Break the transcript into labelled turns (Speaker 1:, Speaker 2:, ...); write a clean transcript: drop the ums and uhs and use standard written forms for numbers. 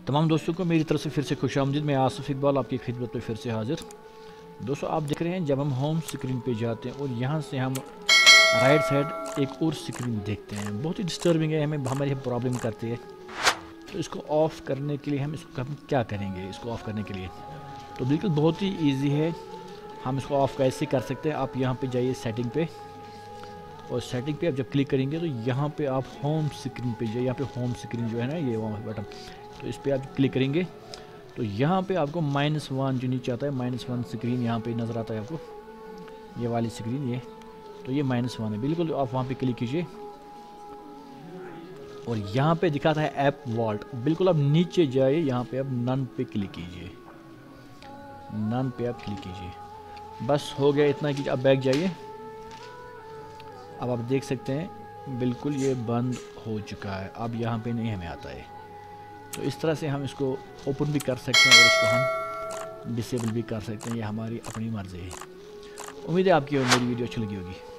Speaker 1: तमाम दोस्तों को मेरी तरफ से फिर से खुशामदीद। मैं आसिफ इकबाल आपकी खिदमत में फिर से हाजिर। दोस्तों आप देख रहे हैं जब हम होम स्क्रीन पे जाते हैं और यहाँ से हम राइट साइड एक और स्क्रीन देखते हैं, बहुत ही डिस्टर्बिंग है, हमें हमारी प्रॉब्लम करती है। तो इसको ऑफ़ करने के लिए हम क्या करेंगे? इसको ऑफ़ करने के लिए तो बिल्कुल बहुत ही ईजी है। हम इसको ऑफ़ कैसे कर सकते हैं? आप यहाँ पे जाइए सेटिंग पे, और सेटिंग पे आप जब क्लिक करेंगे तो यहाँ पे आप होम स्क्रीन पे जाइए। यहाँ पे होम स्क्रीन जो है ना, ये वहाँ बटन, तो इस पर आप क्लिक करेंगे तो यहाँ पे आपको -1 जो नीचे आता है, -1 स्क्रीन यहाँ पे नज़र आता है आपको, ये वाली स्क्रीन, ये तो ये -1 है। बिल्कुल आप वहाँ पे क्लिक कीजिए और यहाँ पे दिखाता है ऐप वॉल्ट। बिल्कुल आप नीचे जाइए, यहाँ पे आप नन पे क्लिक कीजिए, नन पे आप क्लिक कीजिए। बस हो गया इतना कि अब बैक जाइए। अब आप देख सकते हैं बिल्कुल ये बंद हो चुका है, अब यहाँ पे नहीं हमें आता है। तो इस तरह से हम इसको ओपन भी कर सकते हैं और इसको हम डिसेबल भी कर सकते हैं, ये हमारी अपनी मर्ज़ी है। उम्मीद है आपकी और मेरी वीडियो अच्छी लगी होगी।